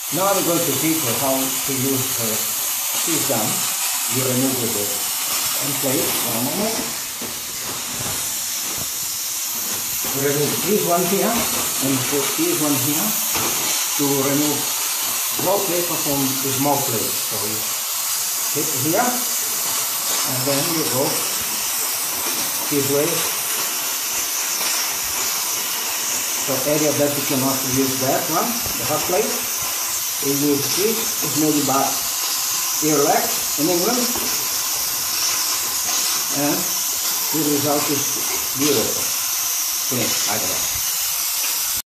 Now I'm going to teach her how to use her. She's done. You remove the end plate. One moment. Remove this one here and put this one here to remove raw paper from the small plate. So you hit here and then you go this way. So area that you cannot use that one, the hot plate. You use this, it's made by Airlac in England, and the result is beautiful. Finished like that.